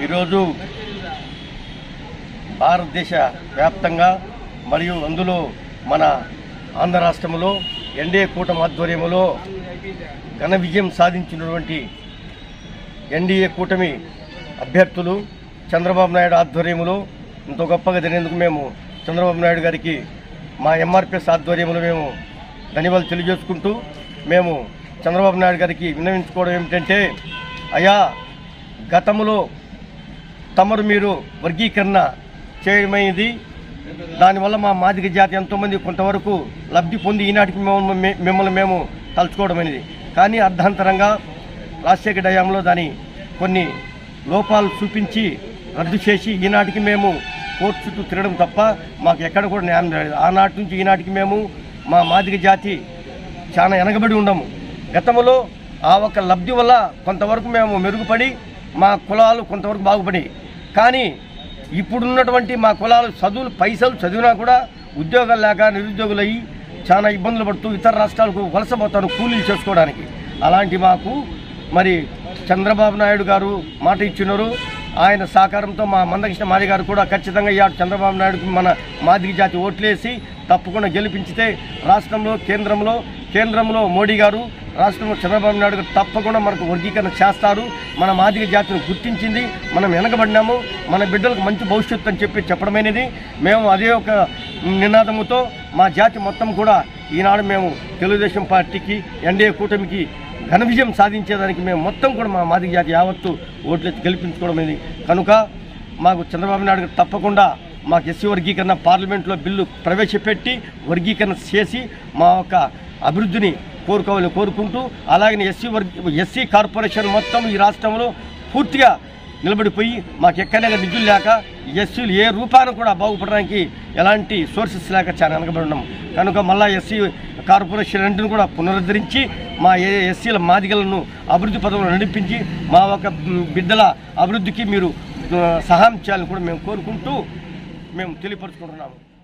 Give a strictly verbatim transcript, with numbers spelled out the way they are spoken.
ఈరోజు భారతదేశ వ్యాప్తంగా మరియు అందులో మన ఆంధ్ర రాష్ట్రంలో ఎన్డీఏ కూటమి ఆధ్వర్యంలో ఘన విజయం సాధించినటువంటి ఎన్డీఏ కూటమి అభ్యర్థులు చంద్రబాబు నాయుడు ఆధ్వర్యంలో ఇంత గొప్పగా జరిగేందుకు మేము చంద్రబాబు నాయుడు గారికి మా ఎంఆర్పిఎస్ ఆధ్వర్యంలో మేము ధన్యవాదాలు తెలియజేసుకుంటూ మేము చంద్రబాబు నాయుడు గారికి విన్నవించుకోవడం ఏమిటంటే, అయ్యా గతంలో తమరు మీరు వర్గీకరణ చేయడమైంది, దానివల్ల మా మాదిగ జాతి ఎంతోమంది కొంతవరకు లబ్ధి పొంది ఈనాటికి మిమ్మల్ని మేము తలుచుకోవడమైనది. కానీ అర్ధాంతరంగా రాజశేఖర హయాంలో దాని కొన్ని లోపాలు చూపించి రద్దు చేసి ఈనాటికి మేము కోర్టు చుట్టూ తిరగడం తప్ప మాకు ఎక్కడ కూడా న్యాయం జరగలేదు. ఆనాటి నుంచి ఈనాటికి మేము మా మాదిగ జాతి చాలా వెనకబడి ఉన్నాము. గతంలో ఆ ఒక లబ్ధి వల్ల కొంతవరకు మేము మెరుగుపడి మా కులాలు కొంతవరకు బాగుపడి, కానీ ఇప్పుడున్నటువంటి మా కులాలు చదువులు పైసలు చదివినా కూడా ఉద్యోగాలు లేక నిరుద్యోగులు అయ్యి చాలా ఇబ్బందులు పడుతూ ఇతర రాష్ట్రాలకు వలసపోతారు కూలీలు చేసుకోవడానికి. అలాంటి మాకు మరి చంద్రబాబు నాయుడు గారు మాట ఇచ్చినారు. ఆయన సహకారంతో మా మందకృష్ణ మాది గారు కూడా ఖచ్చితంగా ఇవాళ చంద్రబాబు నాయుడుకి మన మాదిగ జాతి ఓట్లేసి తప్పకుండా గెలిపించితే రాష్ట్రంలో కేంద్రంలో కేంద్రంలో మోడీ గారు, రాష్ట్రంలో చంద్రబాబు నాయుడు గారు తప్పకుండా మనకు వర్గీకరణ చేస్తారు. మన మాదిగ జాతిని గుర్తించింది, మనం వెనకబడినాము, మన బిడ్డలకు మంచి భవిష్యత్తు అని చెప్పి చెప్పడమైనది. మేము అదే ఒక నినాదముతో మా జాతి మొత్తం కూడా ఈనాడు మేము తెలుగుదేశం పార్టీకి ఎన్డీఏ కూటమికి ఘన విజయం సాధించేదానికి మేము మొత్తం కూడా మా మాదిగ జాతి యావత్తు ఓట్లెత్తి గెలిపించుకోవడమైంది. కనుక మాకు చంద్రబాబు నాయుడు గారు తప్పకుండా మాకు ఎస్సీ వర్గీకరణ పార్లమెంట్లో బిల్లు ప్రవేశపెట్టి వర్గీకరణ చేసి మా యొక్క అభివృద్ధిని కోరుకోవాలని కోరుకుంటూ, అలాగే ఎస్సీ వర్గ ఎస్సీ కార్పొరేషన్ మొత్తం ఈ రాష్ట్రంలో పూర్తిగా నిలబడిపోయి మాకు ఎక్కడైనా నిధులు లేక ఎస్సీలు ఏ రూపాన కూడా బాగుపడడానికి ఎలాంటి సోర్సెస్ లేక చాలా వెనకబడి ఉన్నాము. కనుక మళ్ళా ఎస్సీ కార్పొరేషన్ రెండును కూడా పునరుద్ధరించి మా ఎస్సీల మాదిగలను అభివృద్ధి పథకంలో నడిపించి మా ఒక బిడ్డల అభివృద్ధికి మీరు సహాయం చేయాలని కూడా మేము కోరుకుంటూ మేము తెలియపరుచుకుంటున్నాము.